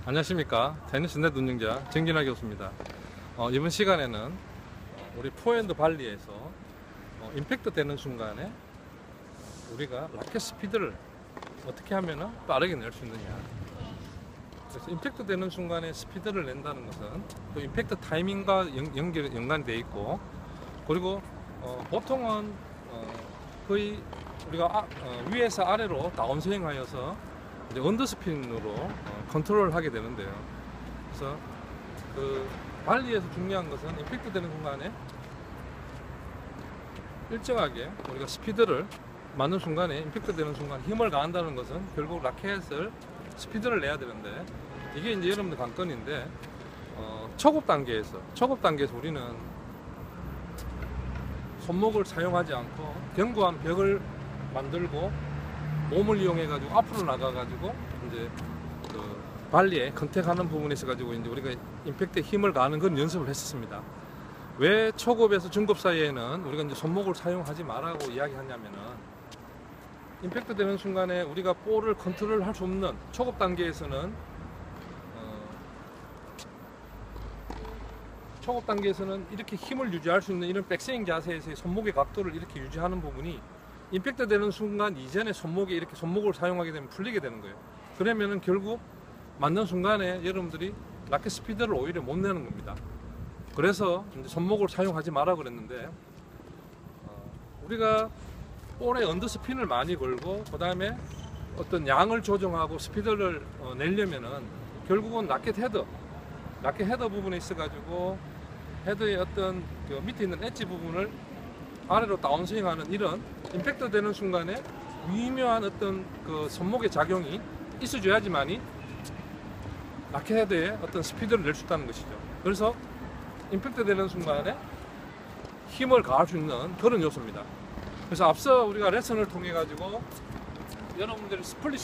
안녕하십니까. 테니스 넷 운영자 정진하 교수입니다. 이번 시간에는 우리 포핸드 발리에서 임팩트 되는 순간에 우리가 라켓 스피드를 어떻게 하면 빠르게 낼 수 있느냐. 그래서 임팩트 되는 순간에 스피드를 낸다는 것은 또 임팩트 타이밍과 연관이 되어 있고, 그리고 보통은 거의 우리가 위에서 아래로 다운스윙 하여서 이제 언더스핀으로 컨트롤을 하게 되는데요. 그래서 그 발리에서 중요한 것은 임팩트 되는 순간에 일정하게 우리가 스피드를 맞는 순간에, 임팩트 되는 순간 힘을 가한다는 것은 결국 라켓을 스피드를 내야 되는데, 이게 이제 여러분들 관건인데, 초급 단계에서 우리는 손목을 사용하지 않고 견고한 벽을 만들고 몸을 이용해 가지고 앞으로 나가 가지고 이제 그 발리에 컨택하는 부분에 있어 가지고 이제 우리가 임팩트에 힘을 가하는 그런 연습을 했었습니다. 왜 초급에서 중급 사이에는 우리가 이제 손목을 사용하지 말라고 이야기하냐면은, 임팩트 되는 순간에 우리가 볼을 컨트롤 할 수 없는 초급 단계에서는 이렇게 힘을 유지할 수 있는 이런 백스윙 자세에서의 손목의 각도를 이렇게 유지하는 부분이 임팩트 되는 순간 이전에 손목에 이렇게 손목을 사용하게 되면 풀리게 되는 거예요. 그러면은 결국 맞는 순간에 여러분들이 라켓 스피드를 오히려 못 내는 겁니다. 그래서 이제 손목을 사용하지 마라 그랬는데, 우리가 볼에 언더스핀을 많이 걸고 그 다음에 어떤 양을 조정하고 스피드를 내려면은 결국은 라켓 헤더 부분에 있어 가지고 헤더의 어떤 그 밑에 있는 엣지 부분을 아래로 다운스윙하는 이런 임팩트 되는 순간에 미묘한 어떤 그 손목의 작용이 있어줘야지만이 라켓 헤드에 어떤 스피드를 낼 수 있다는 것이죠. 그래서 임팩트 되는 순간에 힘을 가할 수 있는 그런 요소입니다. 그래서 앞서 우리가 레슨을 통해 가지고 여러분들이 스플릿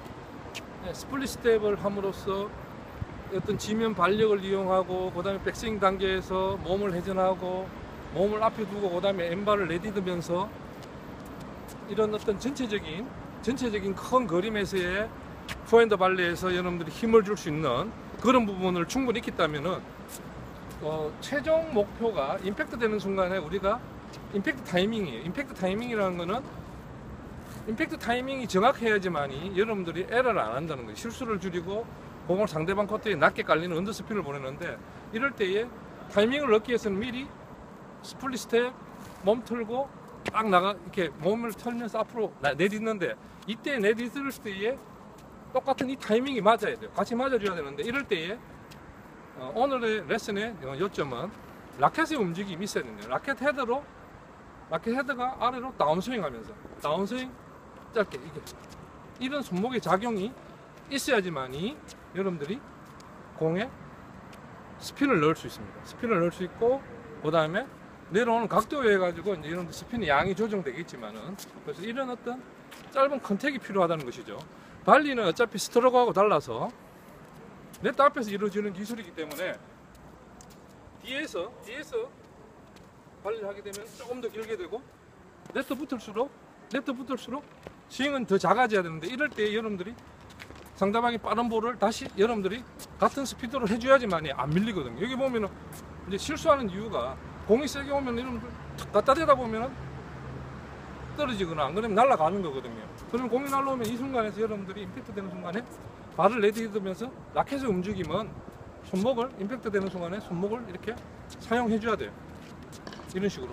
스텝을 함으로써 어떤 지면 발력을 이용하고, 그 다음에 백스윙 단계에서 몸을 회전하고 몸을 앞에 두고 그 다음에 왼발을 내딛으면서 이런 어떤 전체적인 큰 그림에서의 포핸드 발리에서 여러분들이 힘을 줄 수 있는 그런 부분을 충분히 익혔다면은 최종 목표가 임팩트 되는 순간에 우리가 임팩트 타이밍이에요. 임팩트 타이밍이라는 거는 임팩트 타이밍이 정확해야지만이 여러분들이 에러를 안 한다는 거예요. 실수를 줄이고 공을 상대방 코트에 낮게 깔리는 언더스핀을 보내는데, 이럴 때에 타이밍을 넣기 위해서는 미리 스플릿 스텝 몸 틀고 딱 나가 이렇게 몸을 털면서 앞으로 내딛는데, 이때 내딛을 때에 똑같은 이 타이밍이 맞아야 돼요. 같이 맞아줘야 되는데, 이럴 때에 오늘의 레슨의 요점은 라켓의 움직임이 있어야 됩니다. 라켓 헤드가 아래로 다운스윙 하면서 다운스윙 짧게 이런 손목의 작용이 있어야지만이 여러분들이 공에 스핀을 넣을 수 있습니다. 스핀을 넣을 수 있고, 그 다음에 내려오는 각도에 해가지고 이제 이런 스핀의 양이 조정되겠지만은, 그래서 이런 어떤 짧은 컨택이 필요하다는 것이죠. 발리는 어차피 스트로크하고 달라서 네트 앞에서 이루어지는 기술이기 때문에 뒤에서 발리를 하게 되면 조금 더 길게 되고, 네트 붙을수록 스윙은 더 작아져야 되는데, 이럴 때 여러분들이 상대방이 빠른 볼을 다시 여러분들이 같은 스피드로 해줘야지만이 안 밀리거든요. 여기 보면은 이제 실수하는 이유가, 공이 세게 오면 여러분들 탁 갖다 대다 보면은 떨어지거나 안 그러면 날아가는 거거든요. 그러면 공이 날아오면 이 순간에서 여러분들이 임팩트 되는 순간에 발을 내딛으면서 라켓의 움직임은 손목을, 임팩트 되는 순간에 손목을 이렇게 사용해 줘야 돼요. 이런 식으로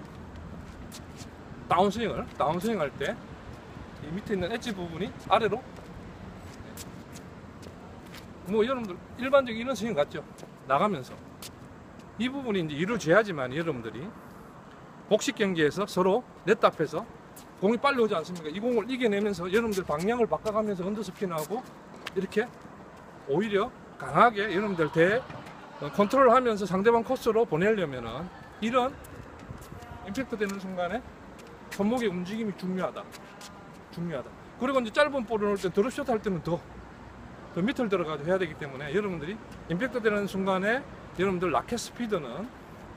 다운스윙 할 때 이 밑에 있는 엣지 부분이 아래로, 뭐 여러분들 일반적인 이런 스윙 같죠? 나가면서 이 부분이 이제 이루어져야지만 여러분들이 복식 경기에서 서로 네트 앞에서 공이 빨리 오지 않습니까? 이 공을 이겨내면서 여러분들 방향을 바꿔가면서 언더스핀하고 이렇게 오히려 강하게 여러분들 컨트롤하면서 상대방 코스로 보내려면은 이런 임팩트 되는 순간에 손목의 움직임이 중요하다. 그리고 이제 짧은 볼을 넣을 때 드롭샷 할 때는 더 밑을 들어가도 해야 되기 때문에, 여러분들이 임팩트 되는 순간에 여러분들 라켓 스피드는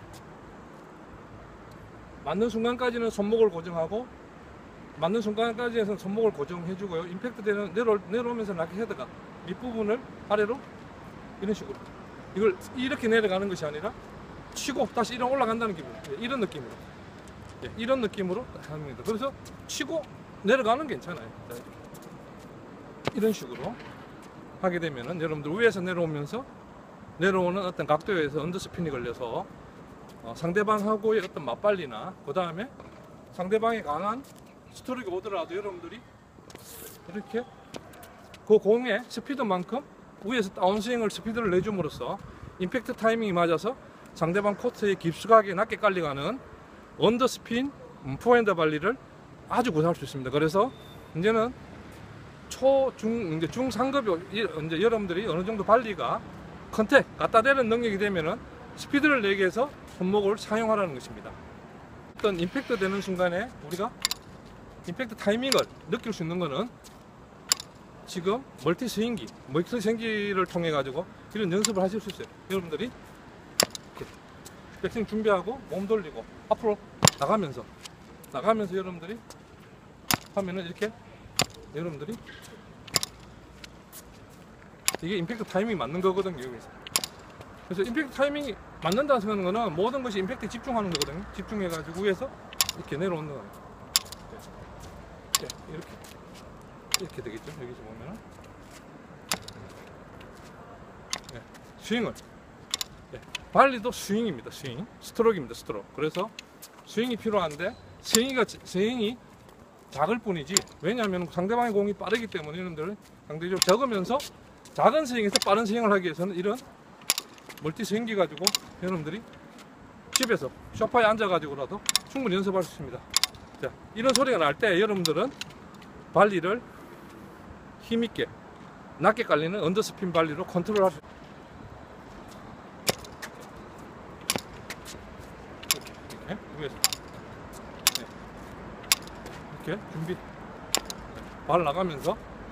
맞는 순간까지는 손목을 고정하고, 맞는 순간까지에서 손목을 고정해주고요. 임팩트 되는 내려오면서 라켓 헤드가 밑부분을 아래로 이런 식으로. 이걸 이렇게 내려가는 것이 아니라 치고 다시 이런 올라간다는 기분. 이런 느낌으로. 이런 느낌으로 합니다. 그래서 치고 내려가는 게 괜찮아요. 이런 식으로 하게 되면은 여러분들 위에서 내려오면서 내려오는 어떤 각도에서 언더스핀이 걸려서 상대방하고의 어떤 맞발리나 그 다음에 상대방이 강한 스트로크가 오더라도 여러분들이 이렇게 그 공의 스피드만큼 위에서 다운스윙을 스피드를 내줌으로써 임팩트 타이밍이 맞아서 상대방 코트의 깊숙하게 낮게 깔려가는 언더스핀 포핸드 발리를 아주 구사할 수 있습니다. 그래서 이제는 이제 중상급이 이제 여러분들이 어느 정도 발리가 컨택 갖다 대는 능력이 되면은 스피드를 내기 위해서 손목을 사용하라는 것입니다. 어떤 임팩트 되는 순간에 우리가 임팩트 타이밍을 느낄 수 있는 것은 지금 멀티 스윙기를 통해 가지고 이런 연습을 하실 수 있어요. 여러분들이 이렇게 백스윙 준비하고 몸 돌리고 앞으로 나가면서 여러분들이 하면은 이렇게 여러분들이 이게 임팩트 타이밍이 맞는 거거든요. 여기서. 그래서 임팩트 타이밍이 맞는다는 생각하는 거는 모든 것이 임팩트에 집중하는 거거든요. 집중해 가지고 위에서 이렇게 내려오는 거예요. 이렇게 되겠죠. 여기서 보면은 스윙을 발리도 스윙입니다. 스트로크입니다. 스트로크. 그래서 스윙이 필요한데 스윙이 작을 뿐이지, 왜냐하면 상대방의 공이 빠르기 때문에 여러분들 상대적으로 적으면서 작은 스윙에서 빠른 스윙을 하기 위해서는 이런 멀티 스윙기 가지고 여러분들이 집에서 소파에 앉아 가지고라도 충분히 연습할 수 있습니다. 자, 이런 소리가 날 때 여러분들은 발리를 힘있게 낮게 깔리는 언더스핀 발리로 컨트롤할 수 있습니다. 이렇게 위에서 이렇게 준비, 발 나가면서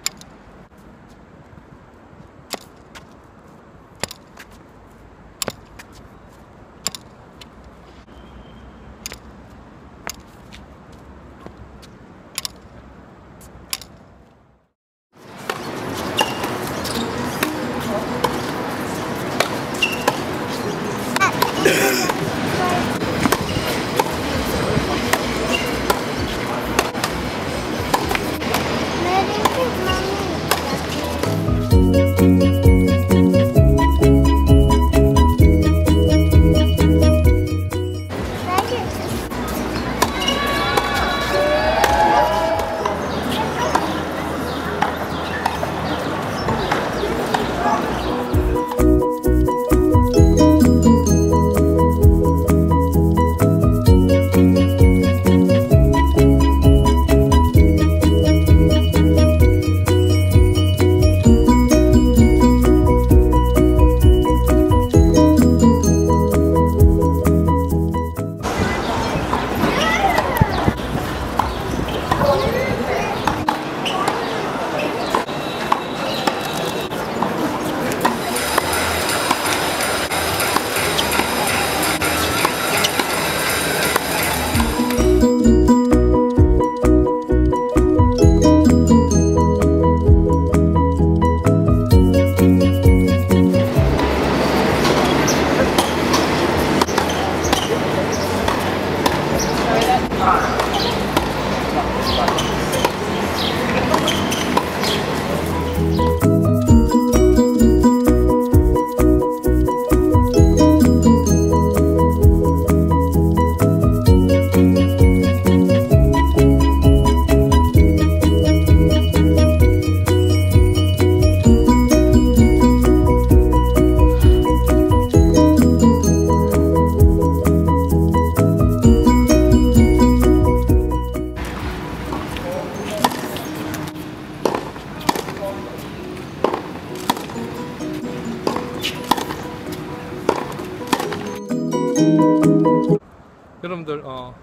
여러분들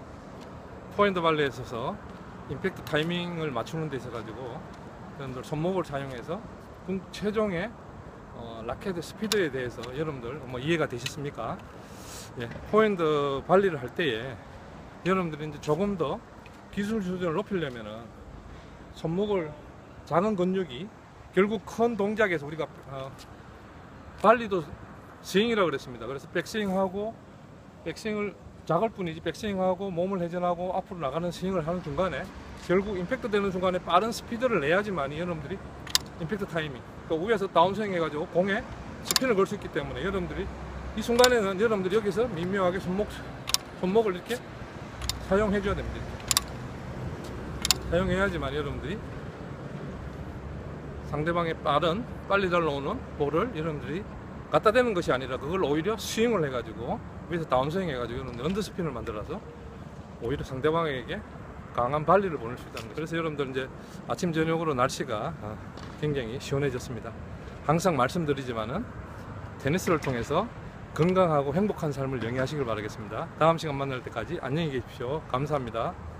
포핸드 발리에 있어서 임팩트 타이밍을 맞추는 데 있어 가지고 여러분들 손목을 사용해서 최종의 라켓의 스피드에 대해서 여러분들 이해가 되셨습니까? 예, 포핸드 발리를 할 때에 여러분들이 이제 조금 더 기술 수준을 높이려면은 손목을 작은 근육이 결국 큰 동작에서 우리가 발리도 스윙이라고 그랬습니다. 그래서 백스윙하고 백스윙을 작을 뿐이지 백스윙하고 몸을 회전하고 앞으로 나가는 스윙을 하는 중간에 결국 임팩트 되는 순간에 빠른 스피드를 내야지만 여러분들이 임팩트 타이밍, 그러니까 위에서 다운스윙 해가지고 공에 스핀을 걸 수 있기 때문에 여러분들이 이 순간에는 여러분들이 여기서 미묘하게 손목을 이렇게 사용해 줘야 됩니다. 이렇게. 사용해야지만 여러분들이 상대방의 빨리 날라오는 볼을 여러분들이 갖다 대는 것이 아니라 그걸 오히려 스윙을 해가지고 위에서 다운스윙 해가지고 여러분들 언더스핀을 만들어서 오히려 상대방에게 강한 발리를 보낼 수 있다는 거죠. 그래서 여러분들 이제 아침 저녁으로 날씨가 굉장히 시원해졌습니다. 항상 말씀드리지만은 테니스를 통해서 건강하고 행복한 삶을 영위하시길 바라겠습니다. 다음 시간 만날 때까지 안녕히 계십시오. 감사합니다.